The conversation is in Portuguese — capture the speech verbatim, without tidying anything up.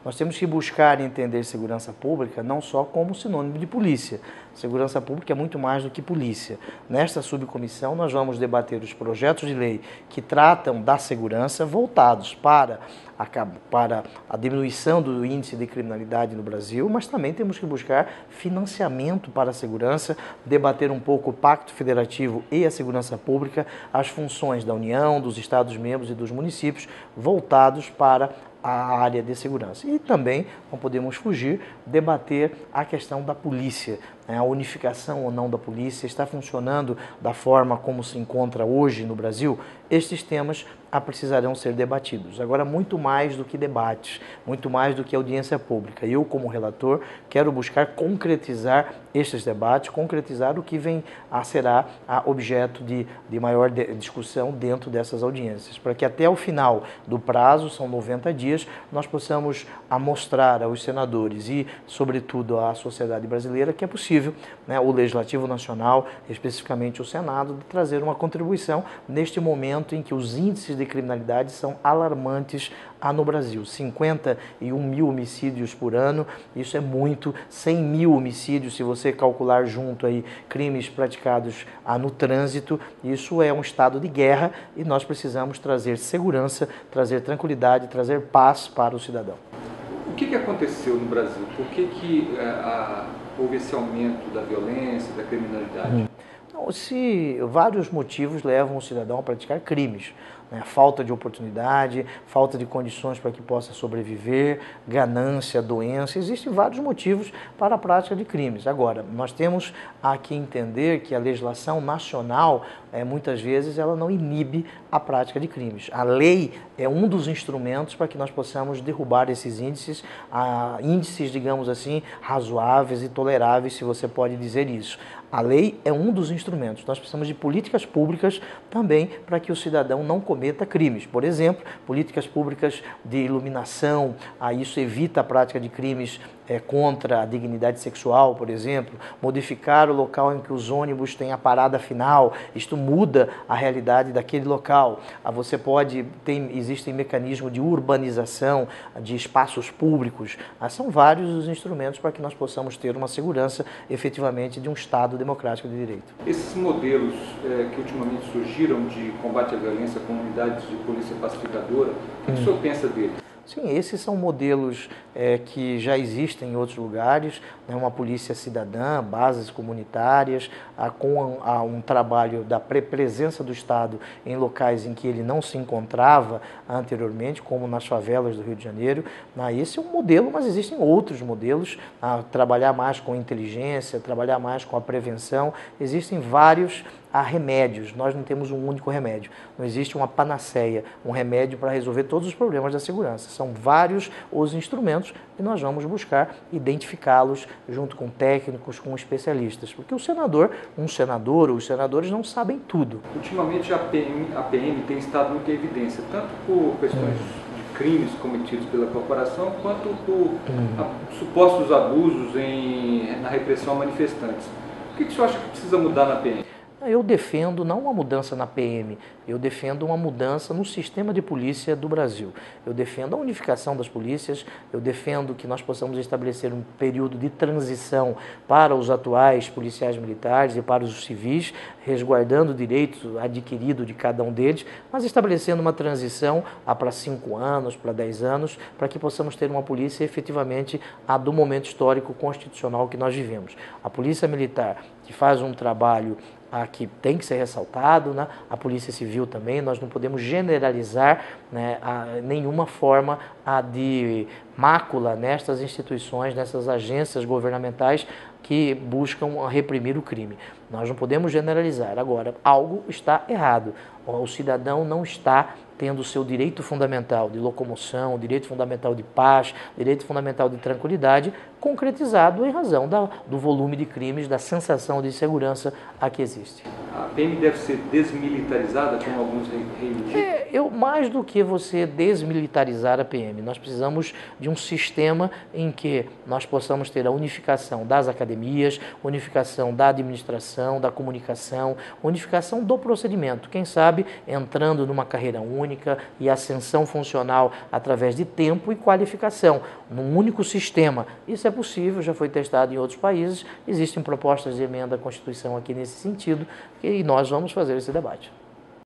Nós temos que buscar entender segurança pública não só como sinônimo de polícia. Segurança pública é muito mais do que polícia. Nesta subcomissão, nós vamos debater os projetos de lei que tratam da segurança voltados para a, para a diminuição do índice de criminalidade no Brasil, mas também temos que buscar financiamento para a segurança, debater um pouco o Pacto Federativo e a segurança pública, as funções da União, dos Estados-membros e dos municípios voltados para a área de segurança. E também, não podemos fugir, debater a questão da polícia, né? A unificação ou não da polícia, está funcionando da forma como se encontra hoje no Brasil? Estes temas ah, precisarão ser debatidos. Agora, muito mais do que debates, muito mais do que audiência pública. Eu, como relator, quero buscar concretizar estes debates, concretizar o que vem a será a objeto de, de maior de, discussão dentro dessas audiências, para que até o final do prazo, são noventa dias, nós possamos mostrar aos senadores e, sobretudo, à sociedade brasileira que é possível, né, o Legislativo Nacional, especificamente o Senado, de trazer uma contribuição neste momento em que os índices de criminalidade são alarmantes ah, no Brasil. cinquenta e um mil homicídios por ano, isso é muito, cem mil homicídios, se você calcular junto aí crimes praticados ah, no trânsito, isso é um estado de guerra e nós precisamos trazer segurança, trazer tranquilidade, trazer paz para o cidadão. O que, que aconteceu no Brasil? Por que, que a, houve esse aumento da violência, da criminalidade? Hum. Então, se vários motivos levam o cidadão a praticar crimes, né? Falta de oportunidade, falta de condições para que possa sobreviver, ganância, doença, existem vários motivos para a prática de crimes. Agora, nós temos aqui entender que a legislação nacional, é, muitas vezes, ela não inibe a prática de crimes. A lei é um dos instrumentos para que nós possamos derrubar esses índices, a, índices, digamos assim, razoáveis e toleráveis, se você pode dizer isso. A lei é um dos instrumentos. Nós precisamos de políticas públicas também para que o cidadão não cometa crimes. Por exemplo, políticas públicas de iluminação, a isso evita a prática de crimes é, contra a dignidade sexual, por exemplo, modificar o local em que os ônibus têm a parada final, isto muda a realidade daquele local. Você pode, tem, existem mecanismos de urbanização de espaços públicos, são vários os instrumentos para que nós possamos ter uma segurança efetivamente de um Estado democrático de direito. Esses modelos é, que ultimamente surgiram de combate à violência, comunidades de polícia pacificadora, o que hum. o senhor pensa deles? Sim, esses são modelos é, que já existem em outros lugares, né, uma polícia cidadã, bases comunitárias, a, com a, a, um trabalho da presença do Estado em locais em que ele não se encontrava anteriormente, como nas favelas do Rio de Janeiro. Ah, esse é um modelo, mas existem outros modelos, ah, trabalhar mais com inteligência, trabalhar mais com a prevenção, existem vários há remédios, nós não temos um único remédio, não existe uma panaceia, um remédio para resolver todos os problemas da segurança. São vários os instrumentos e nós vamos buscar identificá-los junto com técnicos, com especialistas, porque o senador, um senador ou os senadores não sabem tudo. Ultimamente a P M, a P M tem estado muito em evidência, tanto por questões hum. de crimes cometidos pela corporação, quanto por hum. a, supostos abusos em, na repressão a manifestantes. O que, que o senhor acha que precisa mudar na P M? Eu defendo não uma mudança na P M, eu defendo uma mudança no sistema de polícia do Brasil. Eu defendo a unificação das polícias, eu defendo que nós possamos estabelecer um período de transição para os atuais policiais militares e para os civis, resguardando o direito adquirido de cada um deles, mas estabelecendo uma transição para cinco anos, para dez anos, para que possamos ter uma polícia efetivamente a do momento histórico constitucional que nós vivemos. A polícia militar, que faz um trabalho a que tem que ser ressaltado, né? A Polícia Civil também, nós não podemos generalizar, né, a, nenhuma forma a de mácula nestas instituições, nessas agências governamentais que buscam reprimir o crime. Nós não podemos generalizar. Agora, algo está errado. O cidadão não está tendo o seu direito fundamental de locomoção, direito fundamental de paz, direito fundamental de tranquilidade, concretizado em razão da, do volume de crimes, da sensação de segurança a que existe. A P M deve ser desmilitarizada, como alguns reivindicam? É, eu, mais do que você desmilitarizar a P M, nós precisamos de um sistema em que nós possamos ter a unificação das academias, unificação da administração, da comunicação, unificação do procedimento. Quem sabe entrando numa carreira única e ascensão funcional através de tempo e qualificação, num único sistema. Isso é possível, já foi testado em outros países, existem propostas de emenda à Constituição aqui nesse sentido e nós vamos fazer esse debate.